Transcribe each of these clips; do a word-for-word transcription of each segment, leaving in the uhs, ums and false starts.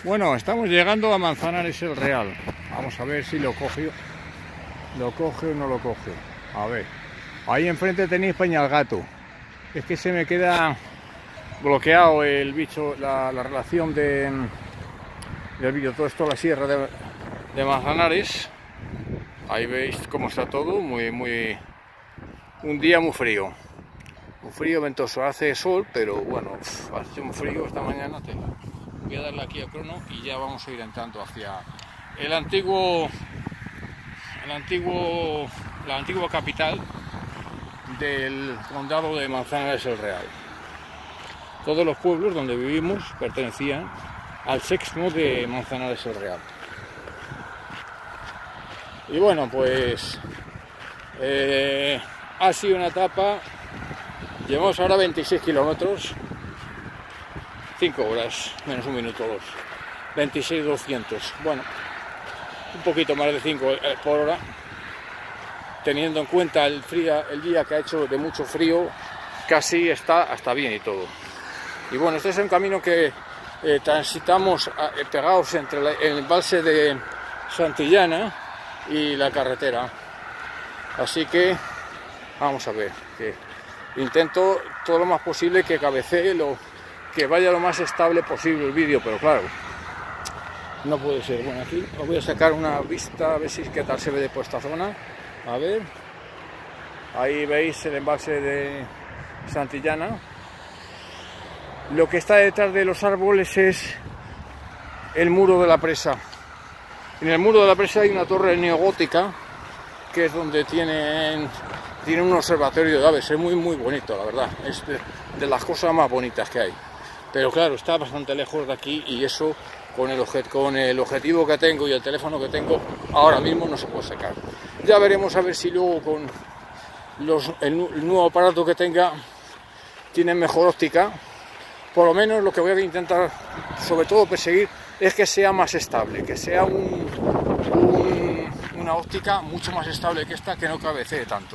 Bueno, estamos llegando a Manzanares el Real. Vamos a ver si lo coge, lo coge o no lo coge. A ver, ahí enfrente tenéis Peñalgato. Es que se me queda bloqueado el bicho, la, la relación de, del vídeo. Todo esto, la sierra de, de Manzanares. Ahí veis cómo está todo, muy, muy, un día muy frío. Muy frío, ventoso, hace sol, pero bueno, hace un frío esta mañana. Te... Voy a darle aquí a crono y ya vamos a ir entrando hacia el antiguo, el antiguo, la antigua capital del condado de Manzanares el Real. Todos los pueblos donde vivimos pertenecían al sexmo de Manzanares el Real. Y bueno, pues eh, ha sido una etapa. Llevamos ahora veintiséis kilómetros, cinco horas, menos un minuto dos, veintiséis doscientos. Bueno, un poquito más de cinco por hora, teniendo en cuenta el, frío, el día que ha hecho de mucho frío, casi está hasta bien y todo. Y bueno, este es un camino que eh, transitamos eh, pegados entre la, el embalse de Santillana y la carretera. Así que vamos a ver, que intento todo lo más posible que cabecee, lo, que vaya lo más estable posible el vídeo, pero claro, no puede ser. Bueno, aquí os voy a sacar una vista, a ver si qué tal se ve de por esta zona. A ver, ahí veis el embalse de Santillana. Lo que está detrás de los árboles es el muro de la presa. En el muro de la presa hay una torre neogótica, que es donde tienen, tienen un observatorio de aves. Es muy muy bonito, la verdad, es de, de las cosas más bonitas que hay. Pero claro, está bastante lejos de aquí y eso, con el, con el objetivo que tengo y el teléfono que tengo, ahora mismo no se puede sacar. Ya veremos a ver si luego con los, el, el nuevo aparato que tenga tiene mejor óptica. Por lo menos lo que voy a intentar, sobre todo perseguir, es que sea más estable, que sea un, un, una óptica mucho más estable que esta, que no cabecee tanto.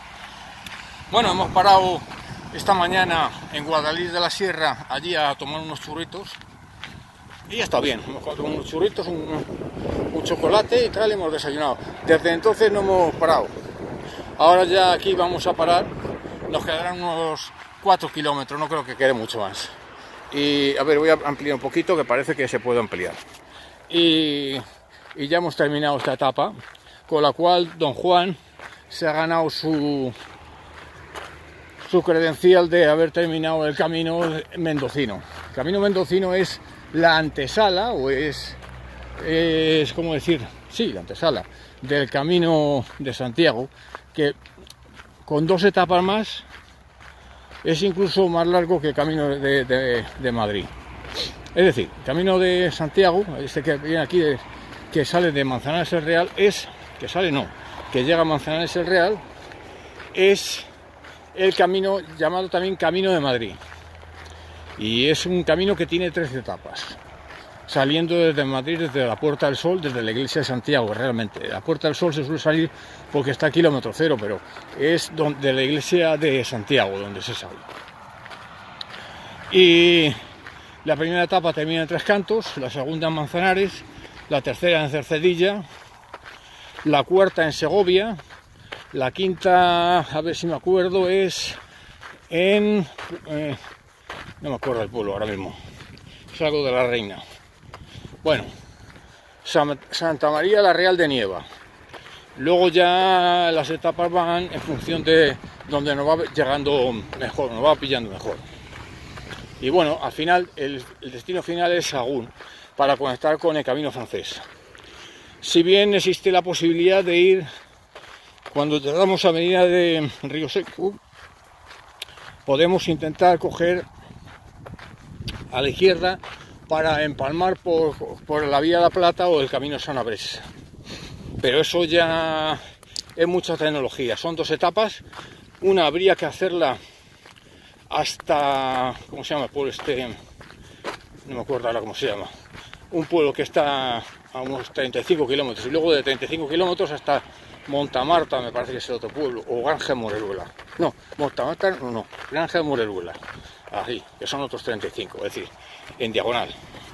Bueno, hemos parado esta mañana en Guadalís de la Sierra, allí a tomar unos churritos, y ya está bien. Hemos tomado unos churritos, un, un chocolate y tal, hemos desayunado. Desde entonces no hemos parado. Ahora ya aquí vamos a parar, nos quedarán unos cuatro kilómetros, no creo que quede mucho más. Y a ver, voy a ampliar un poquito, que parece que se puede ampliar. Y, y ya hemos terminado esta etapa, con la cual don Juan se ha ganado su... su credencial de haber terminado el camino mendocino. El camino mendocino es la antesala, o es, es como decir, sí, la antesala del camino de Santiago, que con dos etapas más es incluso más largo que el camino de, de, de Madrid. Es decir, el camino de Santiago, este que viene aquí, de, que sale de Manzanares el Real, es, que sale no, que llega a Manzanares el Real, es el camino llamado también Camino de Madrid, y es un camino que tiene tres etapas, saliendo desde Madrid, desde la Puerta del Sol, desde la iglesia de Santiago. Realmente la Puerta del Sol se suele salir porque está a kilómetro cero, pero es de la iglesia de Santiago donde se sale. Y la primera etapa termina en Tres Cantos, la segunda en Manzanares, la tercera en Cercedilla, la cuarta en Segovia, la quinta, a ver si me acuerdo, es en... Eh, no me acuerdo del pueblo ahora mismo. Es algo de la Reina. Bueno, San, Santa María la Real de Nieva. Luego ya las etapas van en función de donde nos va llegando mejor, nos va pillando mejor. Y bueno, al final, el, el destino final es Sagún, para conectar con el camino francés. Si bien existe la posibilidad de ir... Cuando llegamos a medida de Río Seco, podemos intentar coger a la izquierda para empalmar por, por la Vía de la Plata o el camino San Abrés. Pero eso ya es mucha tecnología. Son dos etapas. Una habría que hacerla hasta... ¿Cómo se llama el pueblo este? No me acuerdo ahora cómo se llama. Un pueblo que está a unos treinta y cinco kilómetros, y luego de treinta y cinco kilómetros hasta Montamarta, me parece que es el otro pueblo, o Granja de Moreruela. No, Montamarta no, no, Granja de Moreruela. Así, que son otros treinta y cinco, es decir, en diagonal.